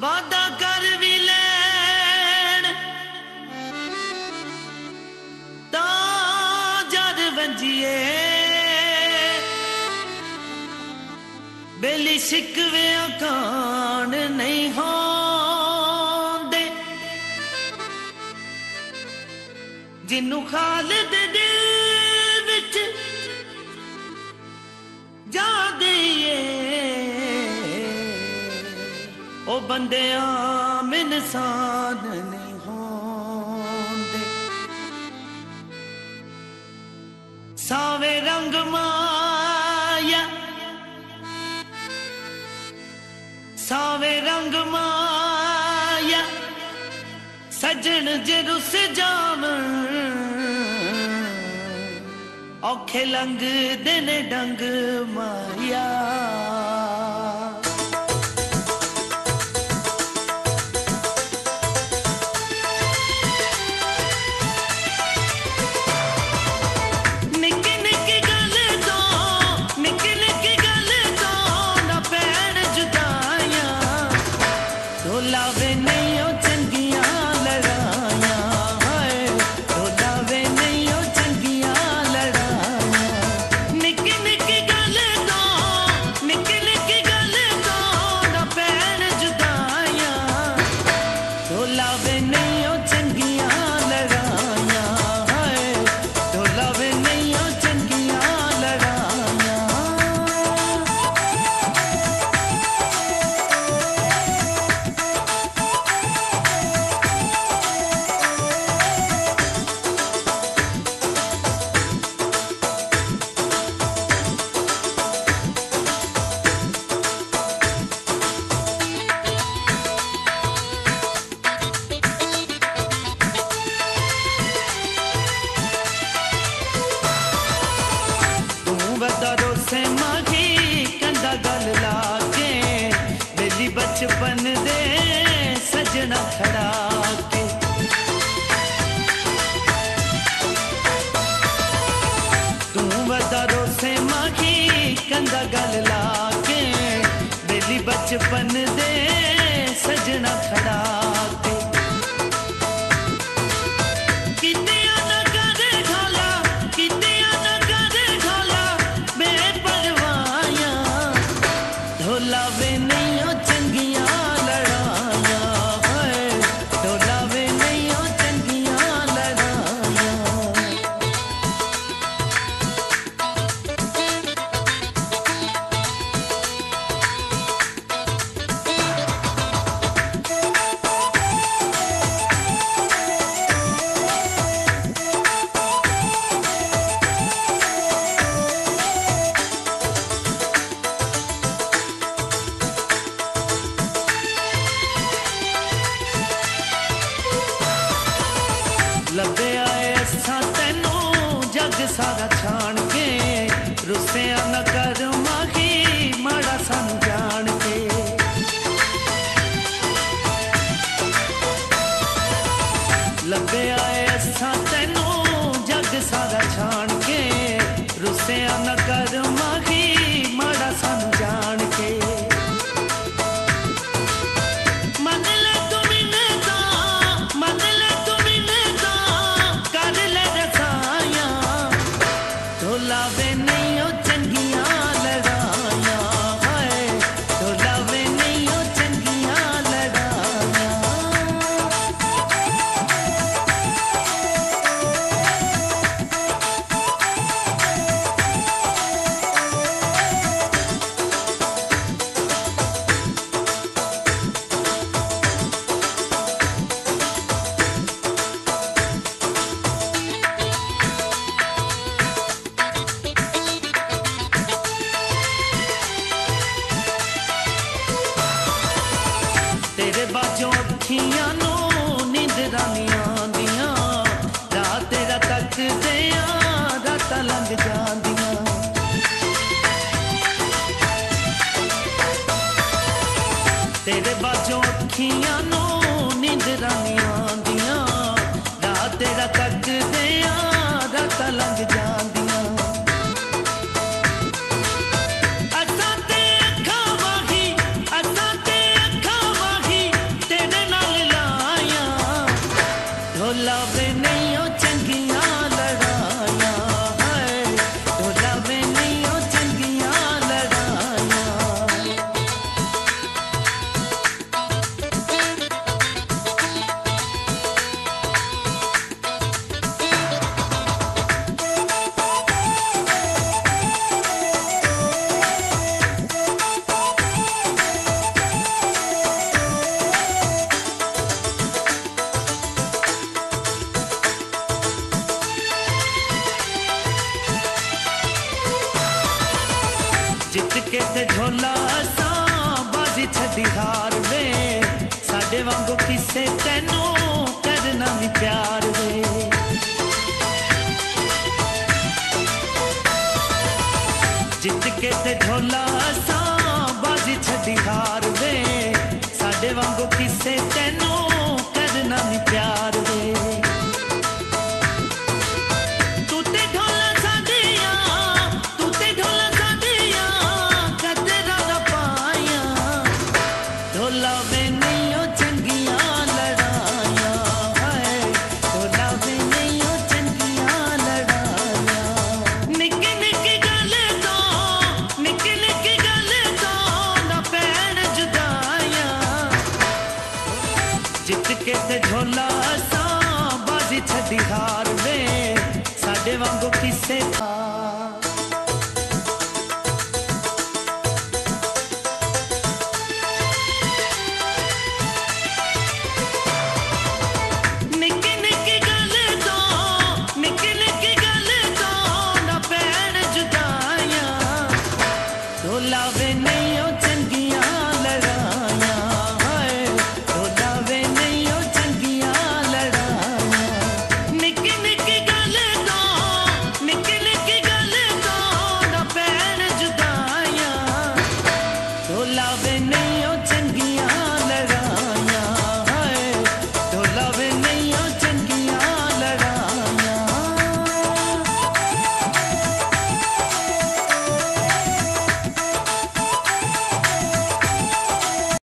वादा कर भी लैन ता जद वंजिए बेली शिकवे कान नहीं होंदे जिन्नू खालिद दिल विच जा दईए ओ बंदे आम इंसान नहीं होंदे सावे रंग माया सावे रंग माया सजन जे रुस जावन औखे लंग दिन डंग माया बचपन दे सजना खड़ा के तू बदारो से माखी कंधा गल लाके बेली बचपन दे सजना खड़ा के लबे आए असा तेनू जग सारा छान के रुसिया न कर माही माड़ा सानू जान के लबे आए असा तेनू जग सारा छान के रुसिया न कर माही माड़ा सानू जान के तेरे बाजों अखियां नू नींदरां नी आंदियां रात तेरा तक दियां रातां लंघ जांदियां तेरे बाजों अखियां नू नींदरां नी आंदियां रात तेरा तक दियां रातां लंघ जांदियां असां ते अखां वाही ते ढोला असां बाजी छड्डी हार वे साडे वांगू किसे तैनू करना भी प्यार वे जित के ते ढोला असां बाजी छड्डी हार वे साडे वांगू किसे तैनू करना भी प्यार वे जित के ते ढोला असां बाजी छड्डी हार वे साडे वांगू किसे